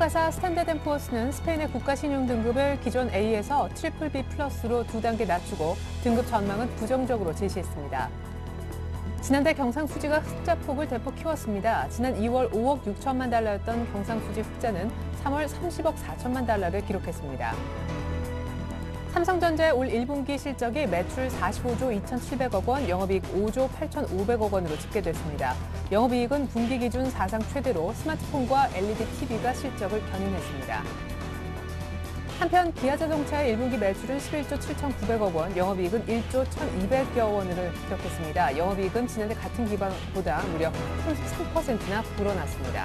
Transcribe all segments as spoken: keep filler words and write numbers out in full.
평가사 스탠다드 앤 푸어스는 스페인의 국가 신용 등급을 기존 A에서 트리플 B 플러스로 두 단계 낮추고 등급 전망은 부정적으로 제시했습니다. 지난달 경상수지가 흑자폭을 대폭 키웠습니다. 지난 이월 오억 육천만 달러였던 경상수지 흑자는 삼월 삼십억 사천만 달러를 기록했습니다. 삼성전자의 올 일 분기 실적이 매출 사십오조 이천칠백억 원, 영업이익 오조 팔천오백억 원으로 집계됐습니다. 영업이익은 분기 기준 사상 최대로 스마트폰과 엘이디 티비가 실적을 견인했습니다. 한편 기아자동차의 일 분기 매출은 십일조 칠천구백억 원, 영업이익은 일조 천이백여 원을 기록했습니다. 영업이익은 지난해 같은 기간보다 무려 삼십삼 퍼센트나 불어났습니다.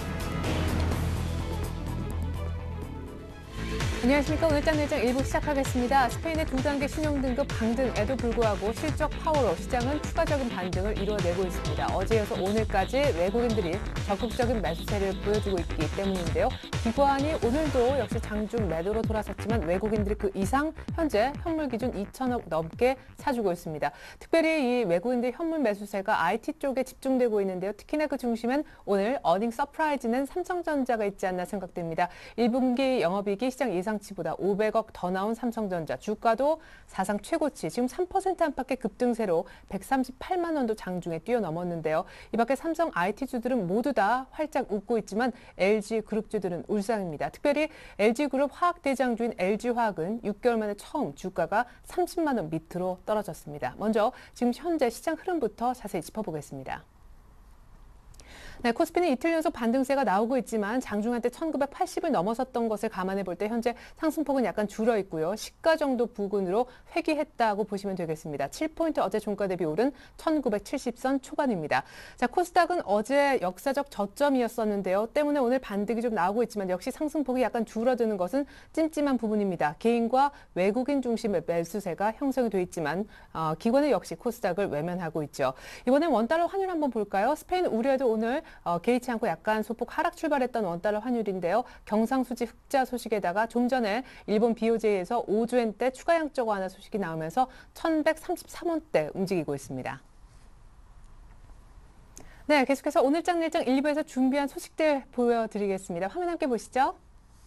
안녕하십니까. 오늘장 내장 일 부 시작하겠습니다. 스페인의 두 단계 신용등급 강등에도 불구하고 실적 파워로 시장은 추가적인 반등을 이뤄내고 있습니다. 어제에서 오늘까지 외국인들이 적극적인 매수세를 보여주고 있기 때문인데요. 기관이 오늘도 역시 장중 매도로 돌아섰지만 외국인들이 그 이상 현재 현물 기준 이천억 넘게 사주고 있습니다. 특별히 이 외국인들 현물 매수세가 아이티 쪽에 집중되고 있는데요. 특히나 그 중심엔 오늘 어닝 서프라이즈는 삼성전자가 있지 않나 생각됩니다. 일 분기 영업이익이 시장 예상 치보다 오백억 더 나온 삼성전자, 주가도 사상 최고치, 지금 삼 퍼센트 안팎의 급등세로 백삼십팔만 원도 장중에 뛰어넘었는데요. 이 밖에 삼성 아이티주들은 모두 다 활짝 웃고 있지만 엘지그룹주들은 울상입니다. 특별히 엘지그룹 화학 대장주인 엘지화학은 육 개월 만에 처음 주가가 삼십만 원 밑으로 떨어졌습니다. 먼저 지금 현재 시장 흐름부터 자세히 짚어보겠습니다. 네, 코스피는 이틀 연속 반등세가 나오고 있지만 장중 한때 천구백팔십을 넘어섰던 것을 감안해 볼 때 현재 상승폭은 약간 줄어 있고요. 시가 정도 부근으로 회귀했다고 보시면 되겠습니다. 칠 포인트 어제 종가 대비 오른 천구백칠십 선 초반입니다. 자, 코스닥은 어제 역사적 저점이었었는데요. 때문에 오늘 반등이 좀 나오고 있지만 역시 상승폭이 약간 줄어드는 것은 찜찜한 부분입니다. 개인과 외국인 중심의 매수세가 형성이 돼 있지만 어, 기관은 역시 코스닥을 외면하고 있죠. 이번엔 원달러 환율 한번 볼까요? 스페인 우려에도 오늘 어, 개의치 않고 약간 소폭 하락 출발했던 원달러 환율인데요. 경상수지 흑자 소식에다가 좀 전에 일본 비오제이에서 오조엔대 추가 양적 완화 소식이 나오면서 천백삼십삼 원대 움직이고 있습니다. 네, 계속해서 오늘장 내장 일 부에서 준비한 소식들 보여드리겠습니다. 화면 함께 보시죠.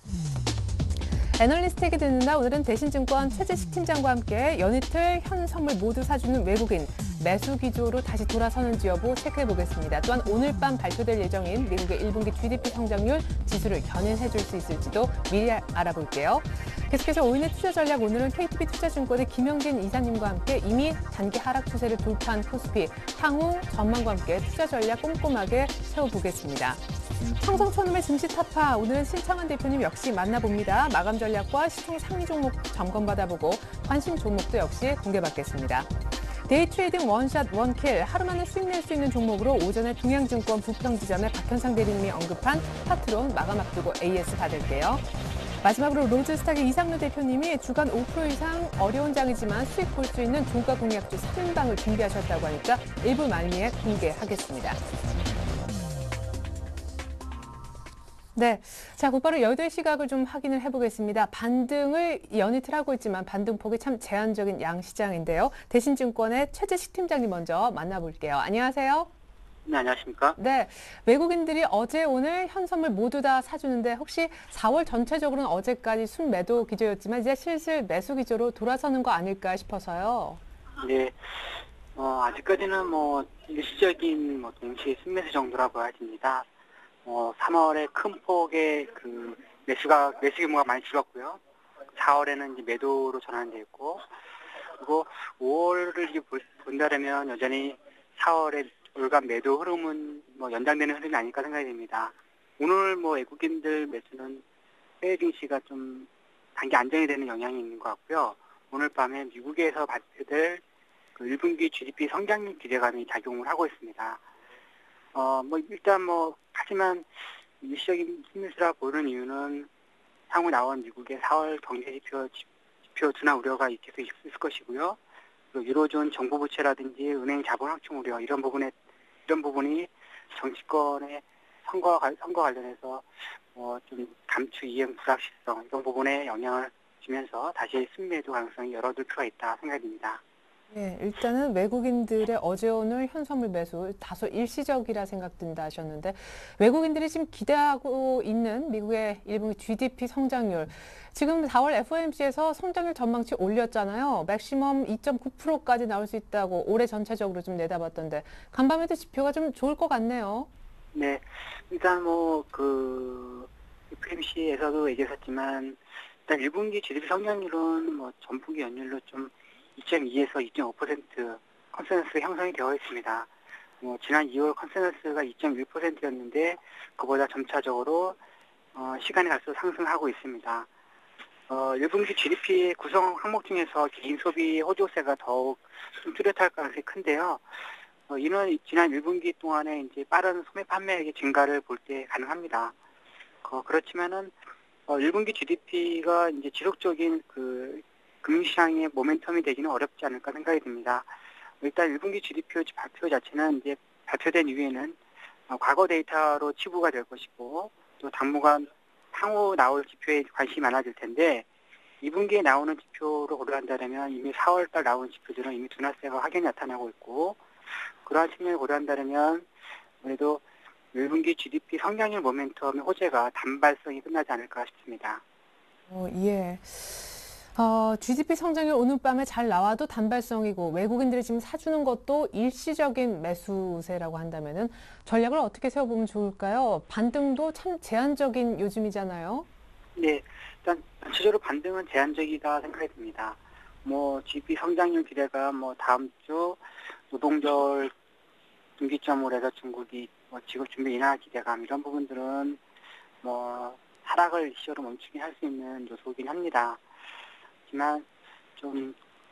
애널리스트에게 듣는다. 오늘은 대신증권 최재식 팀장과 함께 연이틀 현 선물 모두 사주는 외국인 매수 기조로 다시 돌아서는지 여부 체크해 보겠습니다. 또한 오늘 밤 발표될 예정인 미국의 일 분기 지디피 성장률 지수를 견인해 줄 수 있을지도 미리 알아볼게요. 계속해서 오인의 투자 전략, 오늘은 케이티비 투자증권의 김영진 이사님과 함께 이미 단기 하락 추세를 돌파한 코스피 향후 전망과 함께 투자 전략 꼼꼼하게 세워보겠습니다. 청성촌음의 증시 타파, 오늘은 신창환 대표님 역시 만나봅니다. 마감 전략과 시총 상위 종목 점검받아보고 관심 종목도 역시 공개받겠습니다. 데이 트레이딩 원샷 원킬, 하루 만에 수익 낼 수 있는 종목으로 오전에 동양증권 부평지점의 박현상 대리님이 언급한 파트론 마감 앞두고 에이에스 받을게요. 마지막으로 로즈스탁의 이상루 대표님이 주간 오 퍼센트 이상 어려운 장이지만 수익 볼 수 있는 종가 공략주 삼 방을 준비하셨다고 하니까 일부 말미에 공개하겠습니다. 네, 자 곧바로 여덟 시각을 좀 확인을 해보겠습니다. 반등을 연이틀 하고 있지만 반등폭이 참 제한적인 양시장인데요. 대신증권의 최재식 팀장님 먼저 만나볼게요. 안녕하세요. 네, 안녕하십니까? 네, 외국인들이 어제 오늘 현 선물 모두 다 사주는데 혹시 사월 전체적으로는 어제까지 순매도 기조였지만 이제 슬슬 매수 기조로 돌아서는 거 아닐까 싶어서요. 네, 어, 아직까지는 뭐 일시적인 뭐 동시 순매수 정도라고 해야 됩니다. 어, 삼월에 큰 폭의 그 매수가, 매수 규모가 많이 줄었고요. 사월에는 이제 매도로 전환되어 있고, 그리고 오월을 이제 본다면 여전히 사월에 월간 매도 흐름은 뭐 연장되는 흐름이 아닐까 생각이 됩니다. 오늘 뭐 외국인들 매수는 해외 증시가 좀 단기 안정이 되는 영향이 있는 것 같고요. 오늘 밤에 미국에서 발표될 그 일 분기 지디피 성장률 기대감이 작용을 하고 있습니다. 어, 뭐, 일단 뭐, 하지만, 일시적인 힘매수라 보는 이유는 향후 나온 미국의 사월 경제지표, 지표 둔화 우려가 계속 있을 것이고요. 그리고 유로존 정부 부채라든지 은행 자본 확충 우려, 이런 부분에, 이런 부분이 정치권의 선거와, 선거 관련해서, 뭐, 좀 감추 이행 불확실성, 이런 부분에 영향을 주면서 다시 순매도 가능성이 열어둘 필요가 있다 생각됩니다. 예, 일단은 외국인들의 어제 오늘 현선물 매수 다소 일시적이라 생각된다 하셨는데 외국인들이 지금 기대하고 있는 미국의 일 분기 지디피 성장률 지금 사월 에프오엠씨에서 성장률 전망치 올렸잖아요. 맥시멈 이 점 구 퍼센트까지 나올 수 있다고 올해 전체적으로 좀 내다봤던데 간밤에도 지표가 좀 좋을 것 같네요. 네, 일단 뭐 그 에프오엠씨에서도 얘기했었지만 일단 일 분기 지디피 성장률은 뭐 전분기 연율로 좀 이 점 이에서 이 점 오 퍼센트 컨센서스 형성이 되어 있습니다. 뭐 지난 이월 컨센서스가 이 점 일 퍼센트였는데 그보다 점차적으로 어, 시간이 갈수록 상승하고 있습니다. 어, 일 분기 지디피 구성 항목 중에서 개인 소비 호조세가 더욱 좀 뚜렷할 가능성이 큰데요. 어, 이는 지난 일 분기 동안에 이제 빠른 소매 판매액의 증가를 볼 때 가능합니다. 어, 그렇지만은 어, 일 분기 지디피가 이제 지속적인 그 금융시장의 모멘텀이 되기는 어렵지 않을까 생각이 듭니다. 일단 일 분기 지디피 발표 자체는 이제 발표된 이후에는 어, 과거 데이터로 치부가 될 것이고 또 당분간 향후 나올 지표에 관심이 많아질 텐데 이 분기에 나오는 지표로 고려한다면 이미 사월 달 나온 지표들은 이미 둔화세가 확연히 나타나고 있고 그러한 측면을 고려한다면 그래도 일 분기 지디피 성장률 모멘텀의 호재가 단발성이 끝나지 않을까 싶습니다. 어, 예. 어, 지디피 성장률 오늘 밤에 잘 나와도 단발성이고 외국인들이 지금 사주는 것도 일시적인 매수세라고 한다면은 전략을 어떻게 세워보면 좋을까요? 반등도 참 제한적인 요즘이잖아요. 네, 일단 전체적으로 반등은 제한적이다 생각이 듭니다. 뭐 지디피 성장률 기대가 뭐 다음 주 노동절 분기점으로 해서 중국이 뭐 지급 준비 인하 기대감 이런 부분들은 뭐 하락을 일시적으로 멈추게 할 수 있는 요소이긴 합니다. 하지만 좀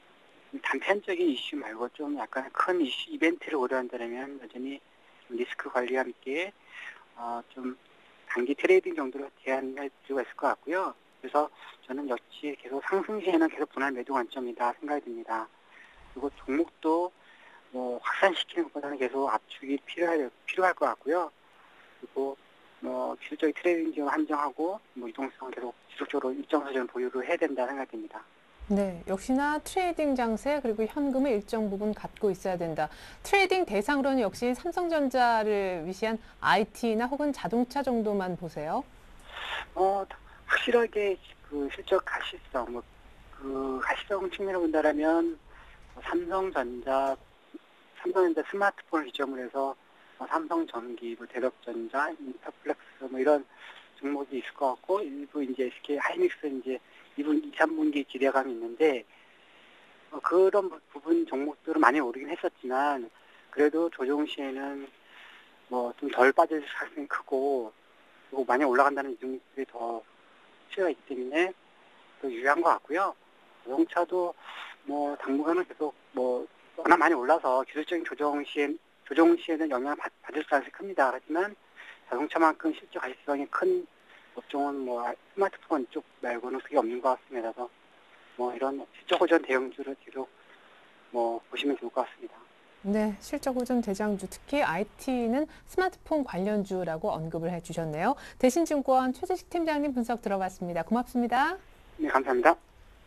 단편적인 이슈 말고 좀 약간 큰 이슈 이벤트를 고려한다면 여전히 리스크 관리와 함께 어, 좀 단기 트레이딩 정도로 제한할 필요가 있을 것 같고요. 그래서 저는 역시 계속 상승 시에는 계속 분할 매도 관점이다 생각이 듭니다. 그리고 종목도 뭐 확산시키는 것보다는 계속 압축이 필요할 필요할 것 같고요. 그리고 뭐 기술적인 트레이딩 좀 한정하고 뭐 이동성 계속 지속적으로 일정 수준 보유를 해야 된다 생각됩니다. 네, 역시나 트레이딩 장세 그리고 현금을 일정 부분 갖고 있어야 된다. 트레이딩 대상으로는 역시 삼성전자를 위시한 아이티나 혹은 자동차 정도만 보세요. 어 확실하게 그 실적 가시성 뭐그 가시성 측면을 본다라면 뭐 삼성전자 삼성전자 스마트폰을 기점으로 해서 뭐 삼성전기, 뭐 대덕전자, 인터플렉스 뭐 이런 종목이 있을 것 같고 일부 이제 에스케이 하이닉스 이제 이 분, 이, 삼 분기 기대감이 있는데 어, 그런 부- 부분 종목들은 많이 오르긴 했었지만 그래도 조정 시에는 뭐 좀 덜 빠질 가능성이 크고 그리고 많이 올라간다는 이중들이 더 수요가 있기 때문에 더 유리한 것 같고요. 자동차도 뭐 당분간은 계속 뭐 워낙 많이 올라서 기술적인 조정 시엔 조정 시에는 영향을 받, 받을 가능성이 큽니다. 하지만 자동차만큼 실제 가시성이 큰 업종은 뭐 스마트폰 쪽 말고는 크게 없는 것 같습니다. 그래서 뭐 이런 실적 호전 대형주를 계속 뭐 보시면 좋을 것 같습니다. 네, 실적 호전 대장주, 특히 아이티는 스마트폰 관련주라고 언급을 해주셨네요. 대신증권 최재식 팀장님 분석 들어봤습니다. 고맙습니다. 네, 감사합니다.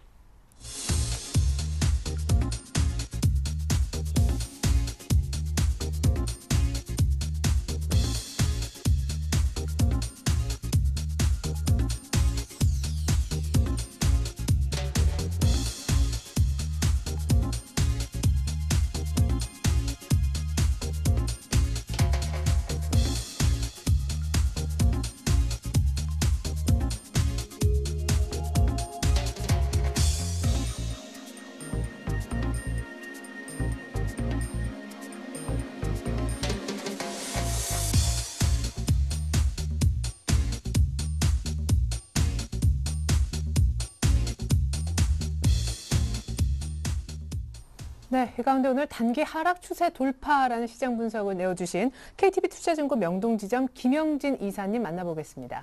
네, 이 가운데 오늘 단기 하락 추세 돌파라는 시장 분석을 내어주신 케이티비 투자증권 명동지점 김영진 이사님 만나보겠습니다.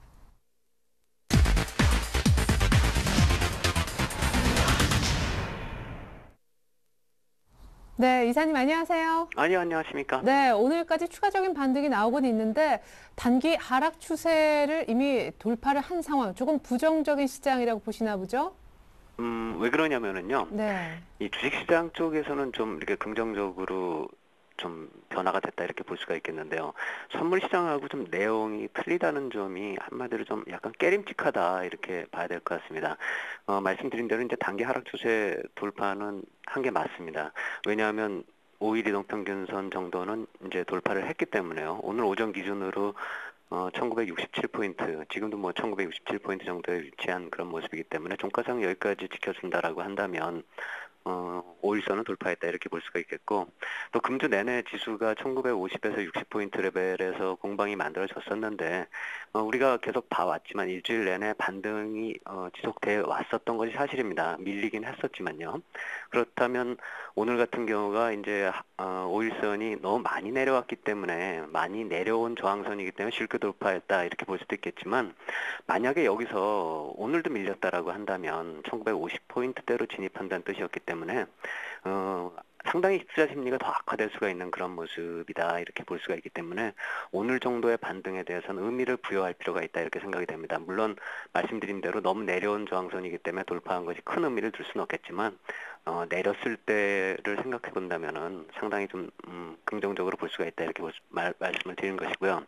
네, 이사님 안녕하세요. 아니요, 안녕하십니까. 네, 오늘까지 추가적인 반등이 나오곤 있는데 단기 하락 추세를 이미 돌파를 한 상황, 조금 부정적인 시장이라고 보시나 보죠? 음, 왜 그러냐면은요. 네. 이 주식시장 쪽에서는 좀 이렇게 긍정적으로 좀 변화가 됐다 이렇게 볼 수가 있겠는데요. 선물 시장하고 좀 내용이 틀리다는 점이 한마디로 좀 약간 깨림칙하다 이렇게 봐야 될 것 같습니다. 어, 말씀드린 대로 이제 단기 하락 추세 돌파는 한 게 맞습니다. 왜냐하면 오 일 이동평균선 정도는 이제 돌파를 했기 때문에요. 오늘 오전 기준으로 어, 천구백육십칠 포인트, 지금도 뭐 천구백육십칠 포인트 정도에 위치한 그런 모습이기 때문에 종가상 여기까지 지켜준다라고 한다면 어, 오 일선은 돌파했다 이렇게 볼 수가 있겠고, 또 금주 내내 지수가 천구백오십에서 육십 포인트 레벨에서 공방이 만들어졌었는데 어, 우리가 계속 봐왔지만 일주일 내내 반등이 어, 지속돼 왔었던 것이 사실입니다. 밀리긴 했었지만요. 그렇다면 오늘 같은 경우가 이제 어, 오 일선이 너무 많이 내려왔기 때문에 많이 내려온 저항선이기 때문에 실크 돌파했다 이렇게 볼 수도 있겠지만, 만약에 여기서 오늘도 밀렸다라고 한다면 천구백오십 포인트대로 진입한다는 뜻이었기 때문에 어, 상당히 투자 심리가 더 악화될 수가 있는 그런 모습이다 이렇게 볼 수가 있기 때문에 오늘 정도의 반등에 대해서는 의미를 부여할 필요가 있다 이렇게 생각이 됩니다. 물론 말씀드린 대로 너무 내려온 저항선이기 때문에 돌파한 것이 큰 의미를 둘 수는 없겠지만 어, 내렸을 때를 생각해 본다면은 상당히 좀 음, 긍정적으로 볼 수가 있다 이렇게 볼 수- 말, 말씀을 드리는 것이고요.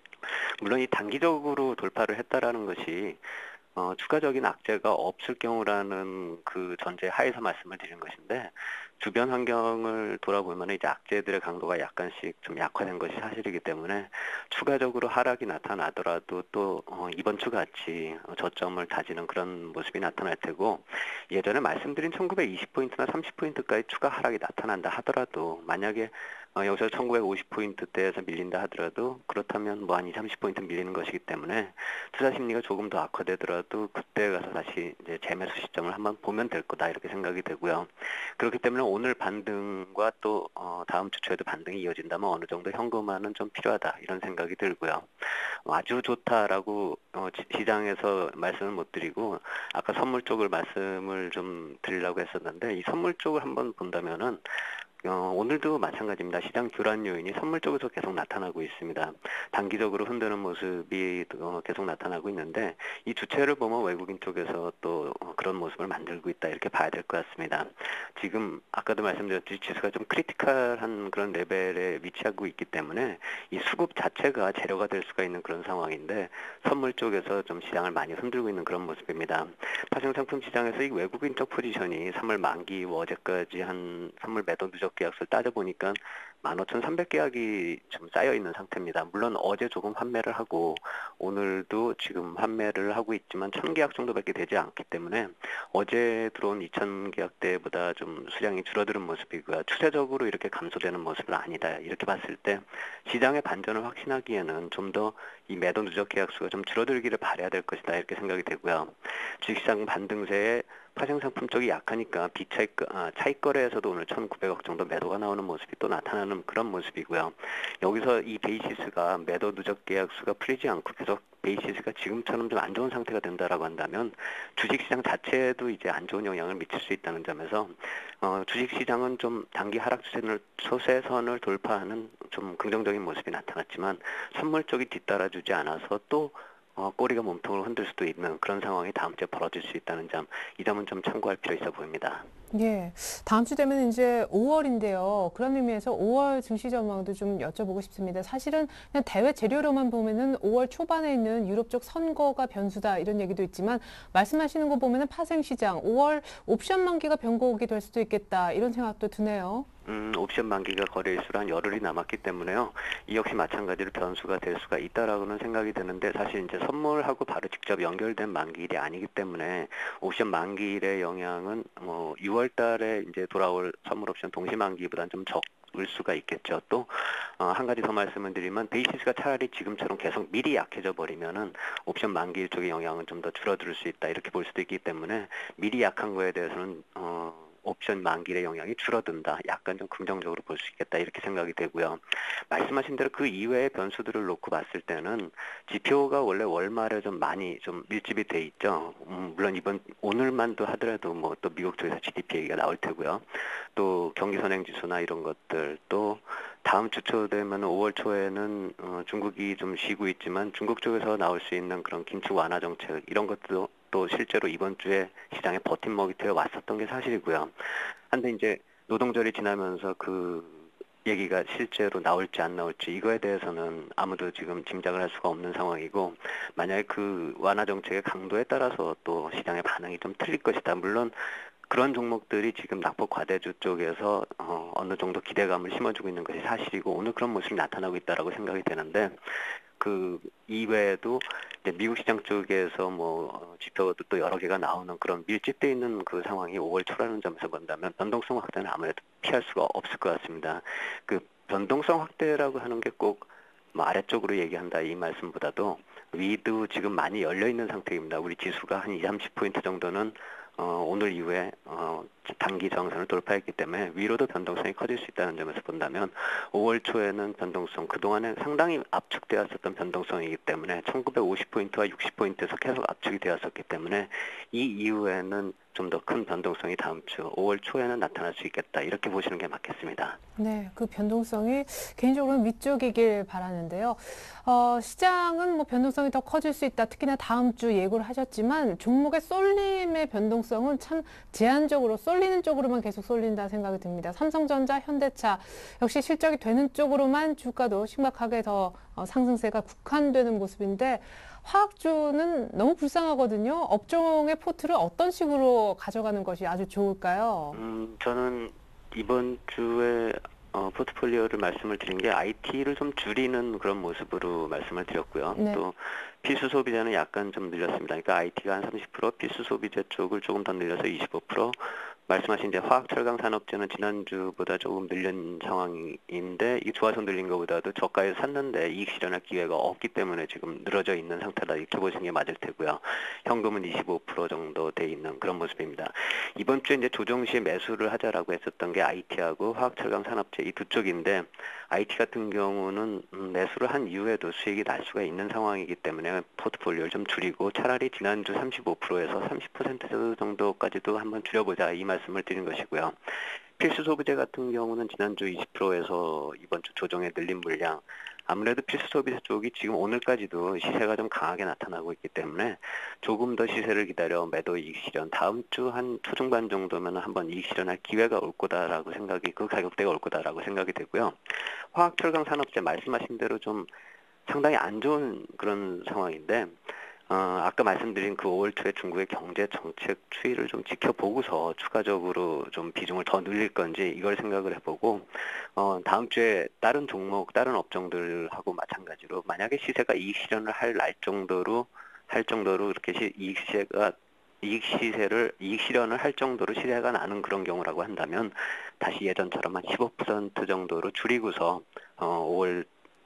물론 이 단기적으로 돌파를 했다라는 것이 어, 추가적인 악재가 없을 경우라는 그 전제 하에서 말씀을 드린 것인데, 주변 환경을 돌아보면 이제 악재들의 강도가 약간씩 좀 약화된 것이 사실이기 때문에 추가적으로 하락이 나타나더라도 또 어, 이번 주 같이 어, 저점을 다지는 그런 모습이 나타날 테고, 예전에 말씀드린 천구백이십 포인트나 삼십 포인트까지 추가 하락이 나타난다 하더라도, 만약에 어, 여기서 천구백오십 포인트대에서 밀린다 하더라도 그렇다면 뭐 한 이, 삼십 포인트 밀리는 것이기 때문에 투자 심리가 조금 더 악화되더라도 그때 가서 다시 이제 재매수 시점을 한번 보면 될 거다 이렇게 생각이 되고요. 그렇기 때문에 오늘 반등과 또 어, 다음 주 초에도 반등이 이어진다면 어느 정도 현금화는 좀 필요하다 이런 생각이 들고요. 어, 아주 좋다라고 어, 지- 시장에서 말씀을 못 드리고 아까 선물 쪽을 말씀을 좀 드리려고 했었는데, 이 선물 쪽을 한번 본다면은 어, 오늘도 마찬가지입니다. 시장 교란 요인이 선물 쪽에서 계속 나타나고 있습니다. 단기적으로 흔드는 모습이 어, 계속 나타나고 있는데, 이 주체를 보면 외국인 쪽에서 또 어, 그런 모습을 만들고 있다 이렇게 봐야 될 것 같습니다. 지금 아까도 말씀드렸듯이 지수가 좀 크리티컬한 그런 레벨에 위치하고 있기 때문에 이 수급 자체가 재료가 될 수가 있는 그런 상황인데, 선물 쪽에서 좀 시장을 많이 흔들고 있는 그런 모습입니다. 파생상품 시장에서 이 외국인 쪽 포지션이 삼월 만기 이후 어제까지 한 선물 매도 누적 계약수를 따져보니까 만 오천삼백 계약이 좀 쌓여 있는 상태입니다. 물론 어제 조금 환매를 하고 오늘도 지금 환매를 하고 있지만 천 계약 정도밖에 되지 않기 때문에 어제 들어온 이천 계약대보다 좀 수량이 줄어드는 모습이고요. 추세적으로 이렇게 감소되는 모습은 아니다 이렇게 봤을 때 시장의 반전을 확신하기에는 좀 더 이 매도 누적 계약수가 좀 줄어들기를 바라야 될 것이다 이렇게 생각이 되고요. 주식시장 반등세에 파생상품 쪽이 약하니까 비차익 아, 차익 거래에서도 오늘 천구백억 정도 매도가 나오는 모습이 또 나타나는 그런 모습이고요. 여기서 이 베이시스가 매도 누적 계약수가 풀리지 않고 계속 베이시스가 지금처럼 좀 안 좋은 상태가 된다라고 한다면 주식시장 자체에도 이제 안 좋은 영향을 미칠 수 있다는 점에서 어, 주식시장은 좀 단기 하락 추세를 소세선을 돌파하는 좀 긍정적인 모습이 나타났지만 선물 쪽이 뒤따라주지 않아서 또 어, 꼬리가 몸통을 흔들 수도 있는 그런 상황이 다음 주에 벌어질 수 있다는 점, 이 점은 좀 참고할 필요 있어 보입니다. 예. 다음 주 되면 이제 오월인데요. 그런 의미에서 오월 증시 전망도 좀 여쭤보고 싶습니다. 사실은 그냥 대외 재료로만 보면은 오월 초반에 있는 유럽 쪽 선거가 변수다 이런 얘기도 있지만, 말씀하시는 거 보면은 파생 시장 오월 옵션 만기가 변곡이 될 수도 있겠다 이런 생각도 드네요. 음, 옵션 만기가 거래일수로 한 열흘이 남았기 때문에요. 이 역시 마찬가지로 변수가 될 수가 있다라고는 생각이 드는데, 사실 이제 선물하고 바로 직접 연결된 만기일이 아니기 때문에 옵션 만기일의 영향은 뭐 유월 달에 이제 돌아올 선물 옵션 동시 만기보다는 좀 적을 수가 있겠죠. 또 어, 한 가지 더 말씀을 드리면 베이시스가 차라리 지금처럼 계속 미리 약해져 버리면은 옵션 만기일 쪽의 영향은 좀 더 줄어들 수 있다 이렇게 볼 수도 있기 때문에 미리 약한 거에 대해서는 어, 옵션 만기의 영향이 줄어든다. 약간 좀 긍정적으로 볼 수 있겠다. 이렇게 생각이 되고요. 말씀하신 대로 그 이외의 변수들을 놓고 봤을 때는 지표가 원래 월말에 좀 많이 좀 밀집이 돼 있죠. 음, 물론 이번 오늘만도 하더라도 뭐 또 미국 쪽에서 지디피 얘기가 나올 테고요. 또 경기 선행 지수나 이런 것들, 또 다음 주 초 되면 오월 초에는 어, 중국이 좀 쉬고 있지만 중국 쪽에서 나올 수 있는 그런 긴축 완화 정책 이런 것도 또 또 실제로 이번 주에 시장에 버팀목이 되어 왔었던 게 사실이고요. 한데 이제 노동절이 지나면서 그 얘기가 실제로 나올지 안 나올지 이거에 대해서는 아무도 지금 짐작을 할 수가 없는 상황이고, 만약에 그 완화 정책의 강도에 따라서 또 시장의 반응이 좀 틀릴 것이다. 물론 그런 종목들이 지금 낙폭 과대주 쪽에서 어, 어느 정도 기대감을 심어주고 있는 것이 사실이고, 오늘 그런 모습이 나타나고 있다라고 생각이 되는데, 그 이외에도 이제 미국 시장 쪽에서 뭐 어, 지표도 또 여러 개가 나오는 그런 밀집되어 있는 그 상황이 오월 초라는 점에서 본다면 변동성 확대는 아무래도 피할 수가 없을 것 같습니다. 그 변동성 확대라고 하는 게 꼭 뭐 아래쪽으로 얘기한다 이 말씀보다도 위도 지금 많이 열려 있는 상태입니다. 우리 지수가 한 이, 삼십 포인트 정도는 어, 오늘 이후에 어, 단기 저항선을 돌파했기 때문에 위로도 변동성이 커질 수 있다는 점에서 본다면 오월 초에는 변동성, 그동안에 상당히 압축되었었던 변동성이기 때문에 천구백오십 포인트와 육십 포인트에서 계속 압축이 되었었기 때문에 이 이후에는 좀 더 큰 변동성이 다음 주 오월 초에는 나타날 수 있겠다, 이렇게 보시는 게 맞겠습니다. 네, 그 변동성이 개인적으로는 위쪽이길 바라는데요. 어, 시장은 뭐 변동성이 더 커질 수 있다. 특히나 다음 주 예고를 하셨지만 종목의 쏠림의 변동성은 참 제한적으로 쏠리는 쪽으로만 계속 쏠린다 생각이 듭니다. 삼성전자, 현대차 역시 실적이 되는 쪽으로만 주가도 심각하게 더 어, 상승세가 국한되는 모습인데, 화학주는 너무 불쌍하거든요. 업종의 포트를 어떤 식으로 가져가는 것이 아주 좋을까요? 음, 저는 이번 주에 어, 포트폴리오를 말씀을 드린 게 아이티를 좀 줄이는 그런 모습으로 말씀을 드렸고요. 네. 또 필수 소비자는 약간 좀 늘렸습니다. 그러니까 아이티가 한 삼십 퍼센트, 필수 소비자 쪽을 조금 더 늘려서 이십오 퍼센트, 말씀하신 이제 화학 철강 산업재는 지난주보다 조금 늘린 상황인데, 이게 좋아서 늘린 것보다도 저가에 샀는데 이익 실현할 기회가 없기 때문에 지금 늘어져 있는 상태다, 이렇게 보시는 게 맞을 테고요. 현금은 이십오 퍼센트 정도 돼 있는 그런 모습입니다. 이번 주에 이제 조정 시에 매수를 하자라고 했었던 게 아이티하고 화학 철강 산업재 이 두 쪽인데, 아이티 같은 경우는 매수를 한 이후에도 수익이 날 수가 있는 상황이기 때문에 포트폴리오를 좀 줄이고 차라리 지난주 삼십오 퍼센트에서 삼십 퍼센트 정도까지도 한번 줄여보자, 이 말씀을 드린 것이고요. 필수 소비재 같은 경우는 지난주 이십 퍼센트에서 이번 주 조정에 늘린 물량, 아무래도 필수 소비재 쪽이 지금 오늘까지도 시세가 좀 강하게 나타나고 있기 때문에 조금 더 시세를 기다려 매도 이익 실현, 다음 주 한 초중반 정도면 한번 이익 실현할 기회가 올 거다라고 생각이, 그 가격대가 올 거다라고 생각이 되고요. 화학 철강 산업재 말씀하신 대로 좀 상당히 안 좋은 그런 상황인데, 어, 아까 말씀드린 그 오월 초에 중국의 경제 정책 추이를 좀 지켜보고서 추가적으로 좀 비중을 더 늘릴 건지 이걸 생각을 해보고, 어, 다음 주에 다른 종목, 다른 업종들하고 마찬가지로 만약에 시세가 이익 실현을 할 날 정도로 할 정도로 이렇게 시, 이익 시세가 이익 시세를 이익 실현을 할 정도로 시세가 나는 그런 경우라고 한다면 다시 예전처럼 한 십오 퍼센트 정도로 줄이고서 어, 오월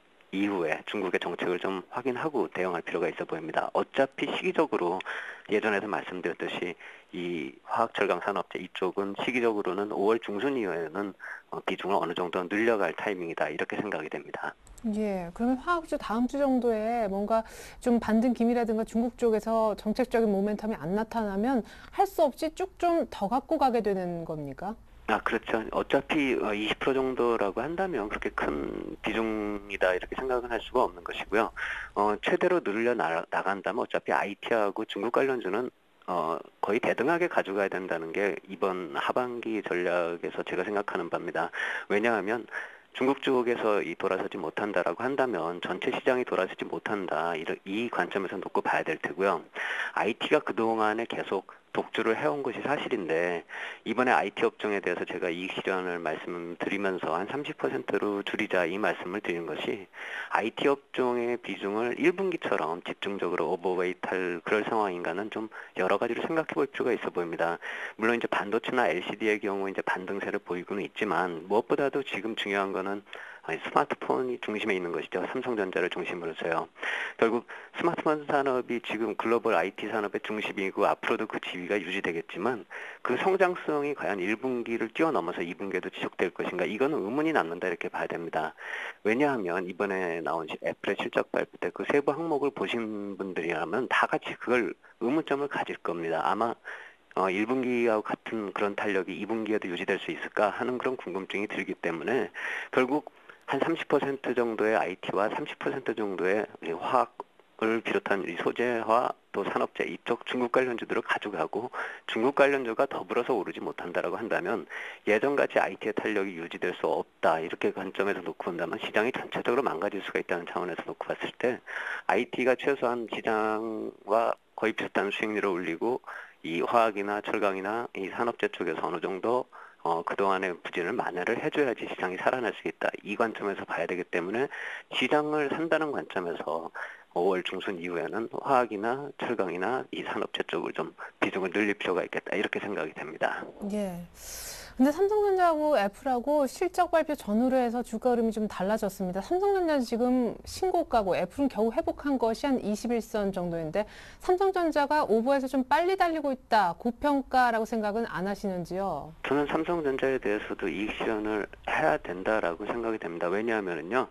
이후에 중국의 정책을 좀 확인하고 대응할 필요가 있어 보입니다. 어차피 시기적으로 예전에도 말씀드렸듯이 이 화학철강 산업재 이쪽은 시기적으로는 오월 중순 이후에는 비중을 어느 정도 늘려갈 타이밍이다, 이렇게 생각이 됩니다. 예, 그러면 화학주 다음 주 정도에 뭔가 좀 반등 기미라든가 중국 쪽에서 정책적인 모멘텀이 안 나타나면 할 수 없이 쭉 좀 더 갖고 가게 되는 겁니까? 아, 그렇죠. 어차피 이십 퍼센트 정도라고 한다면 그렇게 큰 비중이다, 이렇게 생각은 할 수가 없는 것이고요. 어, 최대로 늘려 나, 나간다면 어차피 아이티하고 중국 관련주는 어, 거의 대등하게 가져가야 된다는 게 이번 하반기 전략에서 제가 생각하는 바입니다. 왜냐하면 중국 쪽에서 이 돌아서지 못한다라고 한다면 전체 시장이 돌아서지 못한다, 이, 이 관점에서 놓고 봐야 될 테고요. 아이티가 그동안에 계속 독주를 해온 것이 사실인데, 이번에 아이티 업종에 대해서 제가 이익 실현을 말씀드리면서 한 삼십 퍼센트로 줄이자, 이 말씀을 드린 것이 아이티 업종의 비중을 일 분기처럼 집중적으로 오버웨이트 할 그럴 상황인가는 좀 여러 가지로 생각해 볼 필요가 있어 보입니다. 물론 이제 반도체나 엘시디의 경우 이제 반등세를 보이고는 있지만, 무엇보다도 지금 중요한 거는 스마트폰이 중심에 있는 것이죠. 삼성전자를 중심으로서요. 결국 스마트폰 산업이 지금 글로벌 아이티 산업의 중심이고 앞으로도 그 지위가 유지되겠지만, 그 성장성이 과연 일 분기를 뛰어넘어서 이 분기에도 지속될 것인가, 이거는 의문이 남는다, 이렇게 봐야 됩니다. 왜냐하면 이번에 나온 애플의 실적 발표 때 그 세부 항목을 보신 분들이라면 다 같이 그걸 의문점을 가질 겁니다. 아마 어, 일 분기하고 같은 그런 탄력이 이 분기에도 유지될 수 있을까 하는 그런 궁금증이 들기 때문에, 결국 한 삼십 퍼센트 정도의 아이티와 삼십 퍼센트 정도의 화학을 비롯한 이 소재와 또 산업재 이쪽 중국 관련주들을 가져가고 중국 관련주가 더불어서 오르지 못한다라고 한다면 예전같이 아이티의 탄력이 유지될 수 없다 이렇게 관점에서 놓고 본다면 시장이 전체적으로 망가질 수가 있다는 차원에서 놓고 봤을 때 아이티가 최소한 시장과 거의 비슷한 수익률을 올리고 이 화학이나 철강이나 이 산업재 쪽에서 어느 정도 어, 그동안의 부진을 만회를 해줘야지 시장이 살아날 수 있다. 이 관점에서 봐야 되기 때문에 시장을 산다는 관점에서 오월 중순 이후에는 화학이나 철강이나 이 산업재 쪽을 좀 비중을 늘릴 필요가 있겠다. 이렇게 생각이 됩니다. 예. 근데 삼성전자하고 애플하고 실적 발표 전후로 해서 주가 흐름이 좀 달라졌습니다. 삼성전자는 지금 신고가고 애플은 겨우 회복한 것이 한 이십일 선 정도인데 삼성전자가 오버해서 좀 빨리 달리고 있다. 고평가라고 생각은 안 하시는지요? 저는 삼성전자에 대해서도 이익 실현을 해야 된다라고 생각이 됩니다. 왜냐하면은요.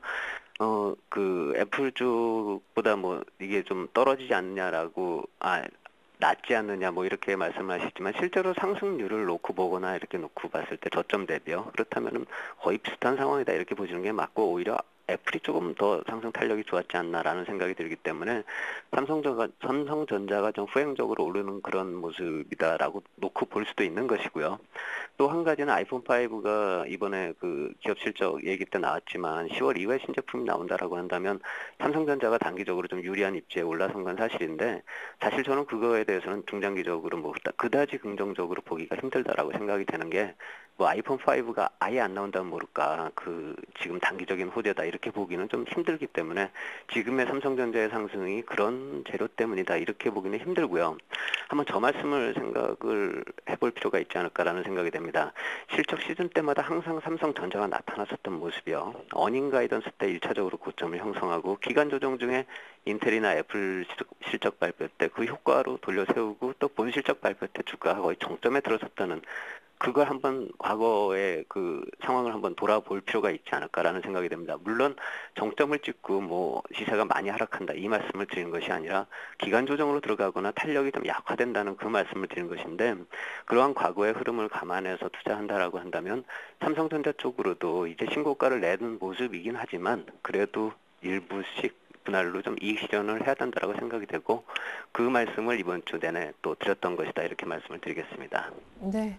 어, 그 애플 쪽보다 뭐 이게 좀 떨어지지 않냐라고 아 낮지 않느냐 뭐 이렇게 말씀하시지만 실제로 상승률을 놓고 보거나 이렇게 놓고 봤을 때 저점 대비요. 그렇다면은 거의 비슷한 상황이다 이렇게 보시는 게 맞고 오히려 애플이 조금 더 상승 탄력이 좋았지 않나라는 생각이 들기 때문에 삼성전자가, 삼성전자가 좀 후행적으로 오르는 그런 모습이다라고 놓고 볼 수도 있는 것이고요. 또 한 가지는 아이폰 파이브가 이번에 그 기업 실적 얘기 때 나왔지만 시월 이후에 신제품이 나온다라고 한다면 삼성전자가 단기적으로 좀 유리한 입지에 올라선 건 사실인데 사실 저는 그거에 대해서는 중장기적으로 뭐 그다지 긍정적으로 보기가 힘들다라고 생각이 되는 게 뭐 아이폰 파이브가 아예 안 나온다면 모를까 그 지금 단기적인 호재다 이렇게 보기는 좀 힘들기 때문에 지금의 삼성전자의 상승이 그런 재료 때문이다 이렇게 보기는 힘들고요. 한번 저 말씀을 생각을 해볼 필요가 있지 않을까라는 생각이 됩니다. 실적 시즌 때마다 항상 삼성전자가 나타났었던 모습이요. 어닝 가이던스 때 일차적으로 고점을 형성하고 기간 조정 중에 인텔이나 애플 실적 발표 때 그 효과로 돌려세우고 또 본 실적 발표 때 주가가 거의 정점에 들어섰다는 그걸 한번 과거의 그 상황을 한번 돌아볼 필요가 있지 않을까라는 생각이 됩니다. 물론 정점을 찍고 뭐 시세가 많이 하락한다 이 말씀을 드리는 것이 아니라 기간 조정으로 들어가거나 탄력이 좀 약화된다는 그 말씀을 드리는 것인데 그러한 과거의 흐름을 감안해서 투자한다라고 한다면 삼성전자 쪽으로도 이제 신고가를 내는 모습이긴 하지만 그래도 일부씩 분할로 좀 이익 실현을 해야 된다라고 생각이 되고 그 말씀을 이번 주 내내 또 드렸던 것이다 이렇게 말씀을 드리겠습니다. 네.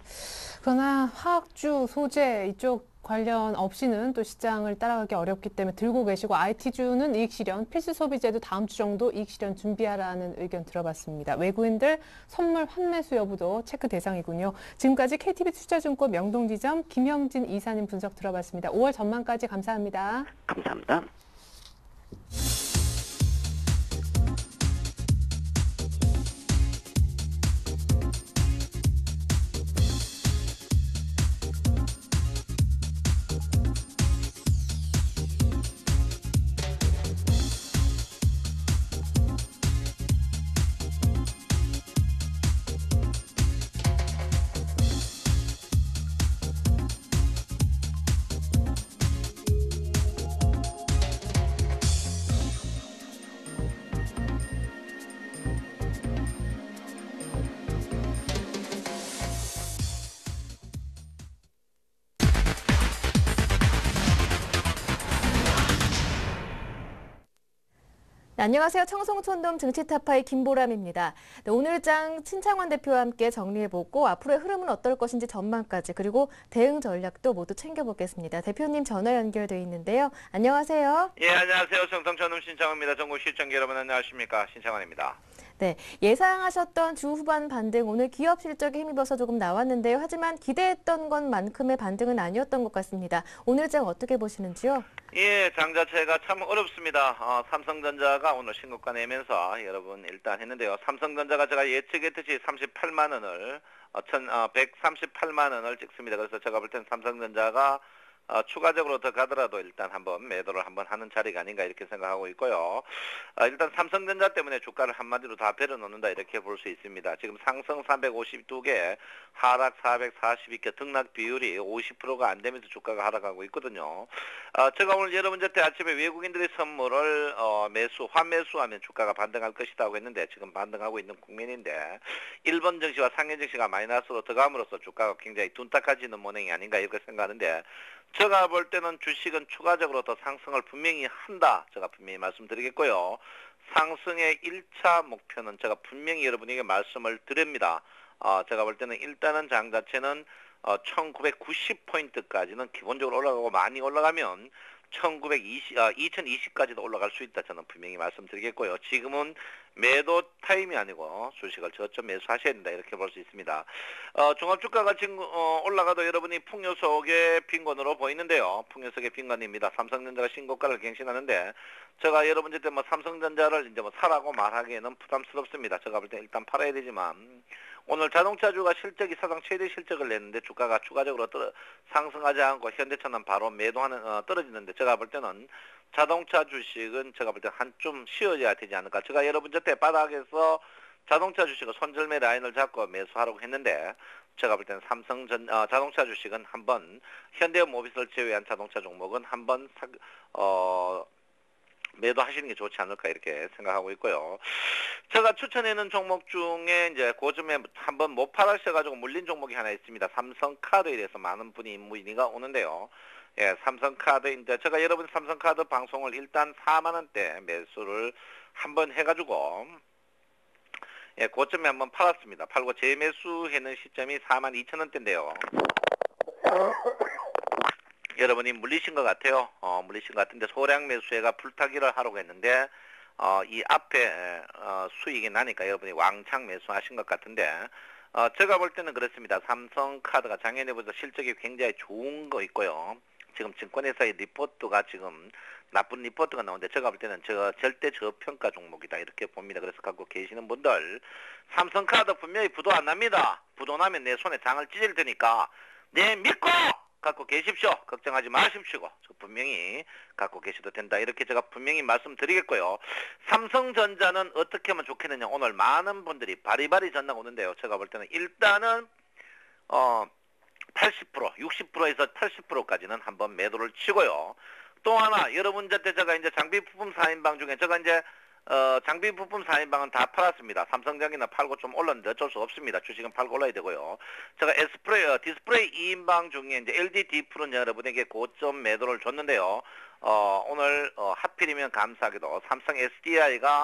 그러나 화학주, 소재 이쪽 관련 없이는 또 시장을 따라가기 어렵기 때문에 들고 계시고 아이티주는 이익 실현, 필수 소비재도 다음 주 정도 이익 실현 준비하라는 의견 들어봤습니다. 외국인들 선물 환매수 여부도 체크 대상이군요. 지금까지 케이티비 투자증권 명동지점 김형진 이사님 분석 들어봤습니다. 오월 전망까지 감사합니다. 감사합니다. 네, 안녕하세요. 청송촌돔 증시타파의 김보람입니다. 네, 오늘장 신창원 대표와 함께 정리해보고 앞으로의 흐름은 어떨 것인지 전망까지 그리고 대응 전략도 모두 챙겨보겠습니다. 대표님 전화 연결돼 있는데요. 안녕하세요. 예, 안녕하세요. 청송촌돔 신창원입니다. 전국 시청자 여러분 안녕하십니까. 신창원입니다. 네, 예상하셨던 주 후반 반등, 오늘 기업 실적에 힘입어서 조금 나왔는데요. 하지만 기대했던 것만큼의 반등은 아니었던 것 같습니다. 오늘 장 어떻게 보시는지요? 예, 장 자체가 참 어렵습니다. 어, 삼성전자가 오늘 신고가 내면서 여러분 일단 했는데요. 삼성전자가 제가 예측했듯이 삼십팔만 원을 어, 천, 어, 백삼십팔만 원을 찍습니다. 그래서 제가 볼 땐 삼성전자가 어, 추가적으로 더 가더라도 일단 한번 매도를 한번 하는 자리가 아닌가 이렇게 생각하고 있고요. 어, 일단 삼성전자 때문에 주가를 한마디로 다 베려놓는다 이렇게 볼 수 있습니다. 지금 상승 삼백오십이 개, 하락 사백사십이 개, 등락 비율이 오십 퍼센트가 안 되면서 주가가 하락하고 있거든요. 어, 제가 오늘 여러분들 때 아침에 외국인들의 선물을 어, 매수, 환매수하면 주가가 반등할 것이라고 했는데 지금 반등하고 있는 국면인데 일본 증시와 상해 증시가 마이너스로 들어감으로써 주가가 굉장히 둔탁해지는 모양이 아닌가 이렇게 생각하는데 제가 볼 때는 주식은 추가적으로 더 상승을 분명히 한다. 제가 분명히 말씀드리겠고요. 상승의 일 차 목표는 제가 분명히 여러분에게 말씀을 드립니다. 어, 제가 볼 때는 일단은 장 자체는 어, 천구백구십 포인트까지는 기본적으로 올라가고 많이 올라가면 천구백이십, 아, 이천이십까지도 올라갈 수 있다. 저는 분명히 말씀드리겠고요. 지금은 매도 타임이 아니고 주식을 저점 매수하셔야 된다. 이렇게 볼 수 있습니다. 어, 종합주가가 지금 어, 올라가도 여러분이 풍요 속의 빈곤으로 보이는데요. 풍요 속의 빈곤입니다. 삼성전자가 신고가를 갱신하는데 제가 여러분들 때 뭐 삼성전자를 이제 뭐 사라고 말하기에는 부담스럽습니다. 제가 볼 때 일단 팔아야 되지만 오늘 자동차주가 실적이 사상 최대 실적을 냈는데 주가가 추가적으로 떨어, 상승하지 않고 현대차는 바로 매도하는 어, 떨어지는데 제가 볼 때는 자동차 주식은 제가 볼 때 한좀 쉬어져야 되지 않을까. 제가 여러분 저때 바닥에서 자동차 주식을 손절매 라인을 잡고 매수하라고 했는데 제가 볼 때는 삼성전 어, 자동차 주식은 한번 현대모비스를 제외한 자동차 종목은 한번 사, 어 매도하시는 게 좋지 않을까 이렇게 생각하고 있고요. 제가 추천하는 종목 중에 이제 고점에 한번 못 팔으셔가지고 물린 종목이 하나 있습니다. 삼성카드에 대해서 많은 분이 문의가 오는데요. 예, 삼성카드 이제 제가 여러분 삼성카드 방송을 일단 사만 원대 매수를 한번 해가지고 예, 고점에 한번 팔았습니다. 팔고 재매수하는 시점이 사만 이천 원대인데요. 여러분이 물리신 것 같아요. 어, 물리신 것 같은데 소량 매수해가 불타기를 하려고 했는데 어, 이 앞에 어, 수익이 나니까 여러분이 왕창 매수하신 것 같은데 어, 제가 볼 때는 그렇습니다. 삼성카드가 작년에부터 실적이 굉장히 좋은 거 있고요. 지금 증권회사의 리포트가 지금 나쁜 리포트가 나오는데 제가 볼 때는 저 절대 저평가 종목이다 이렇게 봅니다. 그래서 갖고 계시는 분들 삼성카드 분명히 부도 안 납니다. 부도 나면 내 손에 장을 찢을 테니까 내 믿고 갖고 계십시오. 걱정하지 마십시오. 저 분명히 갖고 계셔도 된다. 이렇게 제가 분명히 말씀드리겠고요. 삼성전자는 어떻게 하면 좋겠느냐. 오늘 많은 분들이 바리바리 전화가 오는데요. 제가 볼 때는 일단은 어 팔십 퍼센트, 육십 퍼센트에서 팔십 퍼센트까지는 한번 매도를 치고요. 또 하나 여러분 저때 제가 이제 장비 부품 사 인방 중에 제가 이제 어, 장비 부품 사 인방은 다 팔았습니다. 삼성전기나 팔고 좀 올랐는데 어쩔 수 없습니다. 주식은 팔고 올라야 되고요. 제가 에스프레이, 어, 디스플레이 이 인방 중에 이제 엘디디프는 여러분에게 고점 매도를 줬는데요. 어, 오늘 어, 하필이면 감사하게도 삼성 에스디아이가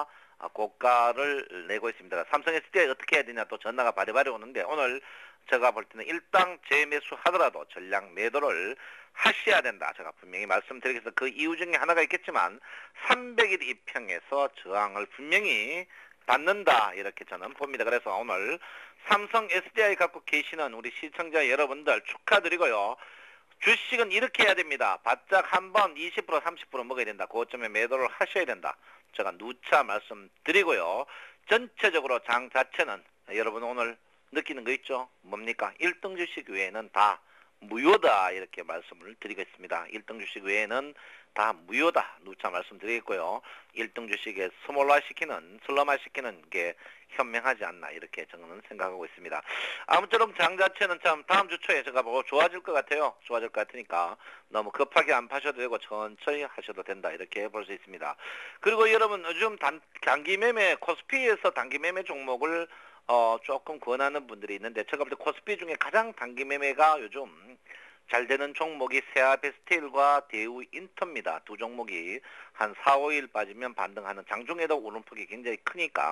고가를 내고 있습니다. 삼성 에스디아이 어떻게 해야 되냐 또 전화가 바리바리 오는데 오늘 제가 볼 때는 일당 재매수 하더라도 전량 매도를 하셔야 된다. 제가 분명히 말씀드리겠습니다. 그 이유 중에 하나가 있겠지만 삼백 일 이평에서 저항을 분명히 받는다. 이렇게 저는 봅니다. 그래서 오늘 삼성 에스디아이 갖고 계시는 우리 시청자 여러분들 축하드리고요. 주식은 이렇게 해야 됩니다. 바짝 한번 이십 퍼센트 삼십 퍼센트 먹어야 된다. 고점에 매도를 하셔야 된다. 제가 누차 말씀드리고요. 전체적으로 장 자체는 여러분 오늘 느끼는 거 있죠? 뭡니까? 일 등 주식 외에는 다 무효다 이렇게 말씀을 드리겠습니다. 일 등 주식 외에는 다 무효다 누차 말씀드리겠고요. 일 등 주식에 스몰화시키는 슬럼화시키는 게 현명하지 않나 이렇게 저는 생각하고 있습니다. 아무쪼록 장 자체는 참 다음 주 초에 제가 보고 좋아질 것 같아요. 좋아질 것 같으니까 너무 급하게 안 파셔도 되고 천천히 하셔도 된다 이렇게 볼 수 있습니다. 그리고 여러분 요즘 단, 단기 매매 코스피에서 단기 매매 종목을 어, 조금 권하는 분들이 있는데 제가 볼 때 코스피 중에 가장 단기 매매가 요즘 잘 되는 종목이 세아베스틸과 대우 인터입니다. 두 종목이 한 사, 오 일 빠지면 반등하는 장중에도 오름폭이 굉장히 크니까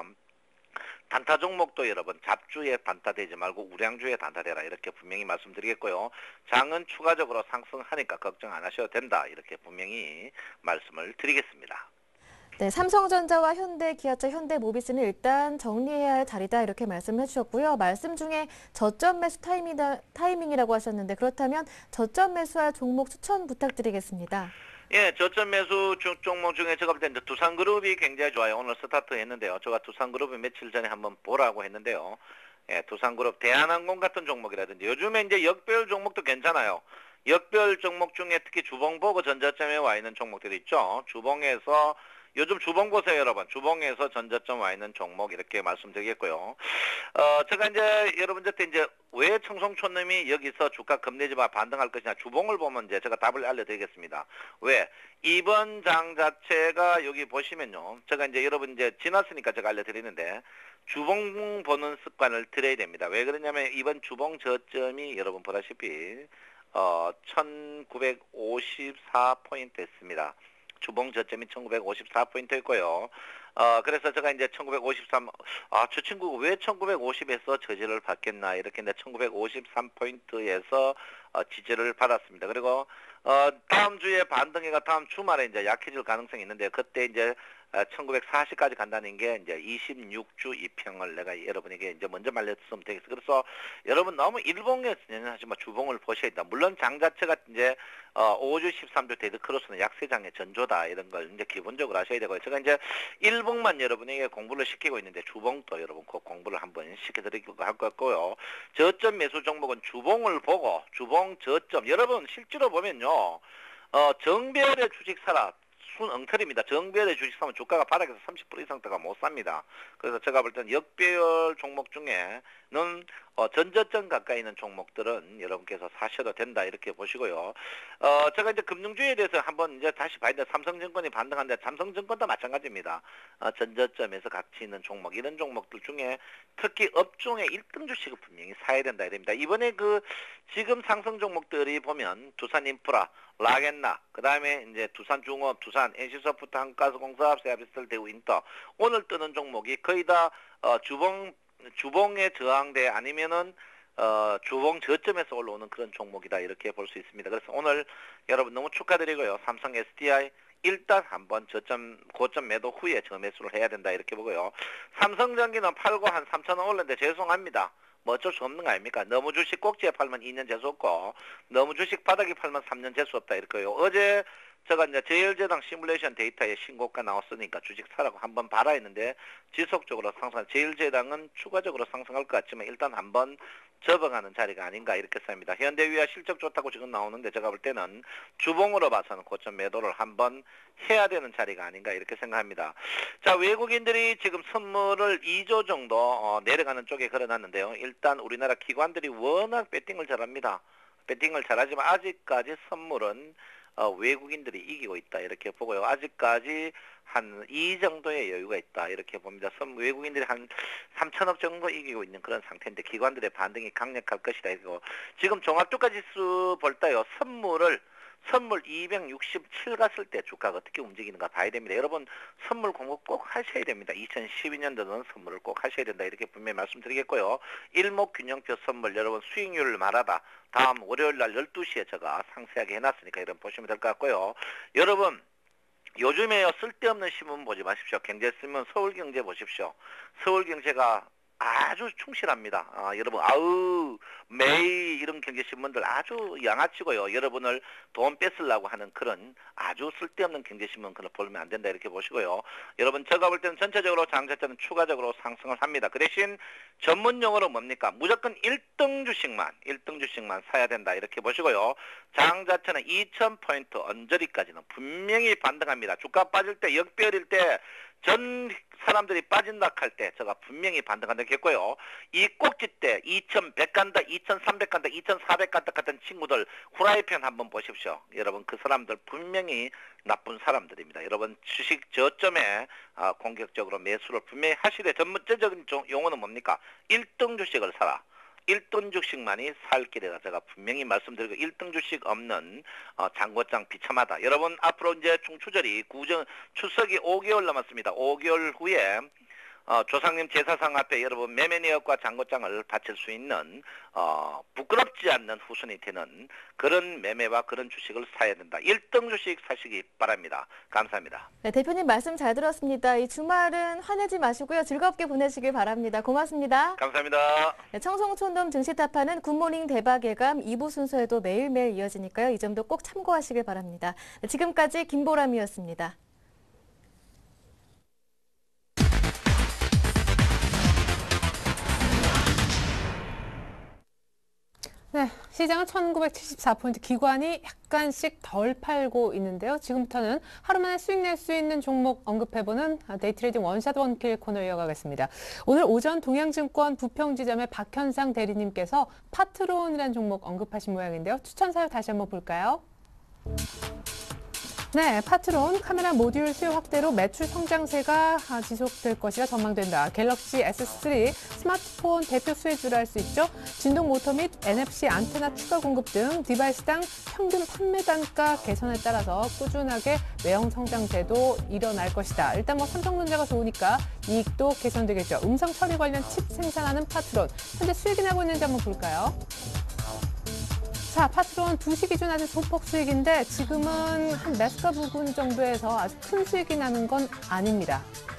단타 종목도 여러분 잡주에 단타되지 말고 우량주에 단타되라 이렇게 분명히 말씀드리겠고요. 장은 추가적으로 상승하니까 걱정 안 하셔도 된다 이렇게 분명히 말씀을 드리겠습니다. 네, 삼성전자와 현대, 기아차, 현대모비스는 일단 정리해야 할 자리다 이렇게 말씀해 주셨고요. 말씀 중에 저점 매수 타이밍이다, 타이밍이라고 하셨는데 그렇다면 저점 매수할 종목 추천 부탁드리겠습니다. 예, 저점 매수 중, 종목 중에 제가 볼 때 두산그룹이 굉장히 좋아요. 오늘 스타트 했는데요. 제가 두산그룹을 며칠 전에 한번 보라고 했는데요. 예, 두산그룹, 대한항공 같은 종목이라든지 요즘에 이제 역별 종목도 괜찮아요. 역별 종목 중에 특히 주봉 보고 전저점에 와 있는 종목들이 있죠. 주봉에서 요즘 주봉 보세요, 여러분. 주봉에서 전저점 와 있는 종목 이렇게 말씀드리겠고요. 어, 제가 이제 여러분들한테 이제 왜 청송촌놈이 여기서 주가 겁내지마 반등할 것이냐 주봉을 보면 이제 제가 답을 알려드리겠습니다. 왜? 이번 장 자체가 여기 보시면요. 제가 이제 여러분 이제 지났으니까 제가 알려드리는데 주봉 보는 습관을 들여야 됩니다. 왜 그러냐면 이번 주봉 저점이 여러분 보다시피 어, 천구백오십사 포인트 했습니다. 주봉 저점이 천구백오십사 포인트였고요. 어, 그래서 제가 이제 천구백오십삼, 아, 저 친구가 왜 천구백오십에서 저지를 받겠나, 이렇게 이제 천구백오십삼 포인트에서 어, 지지를 받았습니다. 그리고, 어, 다음 주에 반등해가 다음 주말에 이제 약해질 가능성이 있는데, 그때 이제 천구백사십까지 간다는 게 이제 이십육 주 이평을 내가 여러분에게 이제 먼저 말렸으면 되겠어. 그래서 여러분 너무 일봉에 연연하지 마. 주봉을 보셔야 된다. 물론 장 자체가 이제 어, 오 주 십삼 주 데드 크로스는 약세장의 전조다, 이런 걸 이제 기본적으로 하셔야 되고요. 제가 이제 일봉만 여러분에게 공부를 시키고 있는데 주봉도 여러분 꼭 공부를 한번 시켜드리고 할 것 같고요. 저점 매수 종목은 주봉을 보고 주봉 저점, 여러분 실제로 보면요, 어, 정별의 주식 사라. 순 엉터리입니다. 정별의 주식 사면 주가가 바닥에서 삼십 퍼센트 이상 대가 못 삽니다. 그래서 제가 볼 때는 역배열 종목 중에는 어, 전저점 가까이 있는 종목들은 여러분께서 사셔도 된다, 이렇게 보시고요. 어, 제가 이제 금융주에 대해서 한번 이제 다시 봐야 돼. 삼성증권이 반등한데 삼성증권도 마찬가지입니다. 어, 전저점에서 가치 있는 종목, 이런 종목들 중에 특히 업종의 일 등 주식을 분명히 사야 된다, 이럽니다. 이번에 그 지금 상승 종목들이 보면 두산인프라, 라겐나, 그 다음에 이제 두산중업, 두산, 엔씨소프트, 한가스공사업, 세아비스텔, 대우인터, 오늘 뜨는 종목이 거의 다 어, 주봉 주봉의 저항대 아니면은 어, 주봉 저점에서 올라오는 그런 종목이다, 이렇게 볼 수 있습니다. 그래서 오늘 여러분 너무 축하드리고요. 삼성 에스디아이 일단 한번 저점 고점 매도 후에 저매수를 해야 된다, 이렇게 보고요. 삼성전기는 팔고 한 삼천 원 올랐는데 죄송합니다. 뭐 어쩔 수 없는 거 아닙니까? 너무 주식 꼭지에 팔면 이 년 재수 없고, 너무 주식 바닥에 팔면 삼 년 재수 없다, 이럴거예요. 어제 제가 이제 제일제당 시뮬레이션 데이터에 신고가 나왔으니까 주식 사라고 한번 봐라 했는데 지속적으로 상승, 제일제당은 추가적으로 상승할 것 같지만 일단 한번 접어가는 자리가 아닌가, 이렇게 생각합니다. 현대위아 실적 좋다고 지금 나오는데 제가 볼 때는 주봉으로 봐서는 고점 매도를 한번 해야 되는 자리가 아닌가, 이렇게 생각합니다. 자, 외국인들이 지금 선물을 이 조 정도 어, 내려가는 쪽에 걸어놨는데요. 일단 우리나라 기관들이 워낙 배팅을 잘합니다. 배팅을 잘하지만 아직까지 선물은 어, 외국인들이 이기고 있다, 이렇게 보고요. 아직까지 한 이 정도의 여유가 있다, 이렇게 봅니다. 선, 외국인들이 한 삼천억 정도 이기고 있는 그런 상태인데 기관들의 반등이 강력할 것이다, 이거. 지금 종합주가 지수 볼 때요, 선물을 선물 이백육십칠 갔을 때 주가가 어떻게 움직이는가 봐야 됩니다. 여러분 선물 공급 꼭 하셔야 됩니다. 이천십이 년도는 선물을 꼭 하셔야 된다, 이렇게 분명히 말씀드리겠고요. 일목균형표 선물 여러분 수익률을 말하다 다음 월요일날 열두 시에 제가 상세하게 해놨으니까 여러분 보시면 될 것 같고요. 여러분 요즘에요 쓸데없는 신문 보지 마십시오. 경제 쓰면 서울경제 보십시오. 서울경제가 아주 충실합니다. 아, 여러분 아우 매일 이런 경제신문들 아주 양아치고요. 여러분을 돈 뺏으려고 하는 그런 아주 쓸데없는 경제신문 그걸 보면 안 된다, 이렇게 보시고요. 여러분 제가 볼 때는 전체적으로 장자체는 추가적으로 상승을 합니다. 그 대신 전문용어로 뭡니까? 무조건 일 등 주식만 일 등 주식만 사야 된다, 이렇게 보시고요. 장자체는 이천 포인트 언저리까지는 분명히 반등합니다. 주가 빠질 때 역배열일 때 전 사람들이 빠진다 할 때 제가 분명히 반등한다 했고요. 이 꼭지 때 이천백 간다, 이천삼백 간다, 이천사백 간다 같은 친구들 후라이팬 한번 보십시오. 여러분 그 사람들 분명히 나쁜 사람들입니다. 여러분 주식 저점에 아, 공격적으로 매수를 분명히 하시되 전문적인 용어는 뭡니까? 일 등 주식을 사라. 일 등 주식만이 살 길이다. 제가 분명히 말씀드리고 일 등 주식 없는 어, 장고장 비참하다. 여러분 앞으로 이제 중추절이 구정 추석이 오 개월 남았습니다. 오 개월 후에 어, 조상님 제사상 앞에 여러분 매매니엇과 장고장을 바칠 수 있는 어, 부끄럽지 않는 후순이 되는 그런 매매와 그런 주식을 사야 된다. 일 등 주식 사시기 바랍니다. 감사합니다. 네, 대표님 말씀 잘 들었습니다. 이 주말은 화내지 마시고요. 즐겁게 보내시길 바랍니다. 고맙습니다. 감사합니다. 네, 청송촌돔 증시타파는 굿모닝 대박 예감 이 부 순서에도 매일매일 이어지니까요. 이 점도 꼭 참고하시길 바랍니다. 네, 지금까지 김보람이었습니다. 네, 시장은 천구백칠십사 포인트, 기관이 약간씩 덜 팔고 있는데요. 지금부터는 하루 만에 수익 낼 수 있는 종목 언급해보는 데이트레이딩 원샷 원킬 코너 이어가겠습니다. 오늘 오전 동양증권 부평지점의 박현상 대리님께서 파트론이라는 종목 언급하신 모양인데요. 추천 사유 다시 한번 볼까요? 네, 파트론 카메라 모듈 수요 확대로 매출 성장세가 지속될 것이라 전망된다. 갤럭시 에스 쓰리 스마트폰 대표 수혜주라 할 수 있죠. 진동 모터 및 엔에프씨 안테나 추가 공급 등 디바이스당 평균 판매 단가 개선에 따라서 꾸준하게 외형 성장세도 일어날 것이다. 일단 뭐 삼성전자가 좋으니까 이익도 개선되겠죠. 음성 처리 관련 칩 생산하는 파트론. 현재 수익이 나고 있는지 한번 볼까요? 자, 파트론 두 시 기준 아주 소폭 수익인데 지금은 한 매스가 부근 정도에서 아주 큰 수익이 나는 건 아닙니다.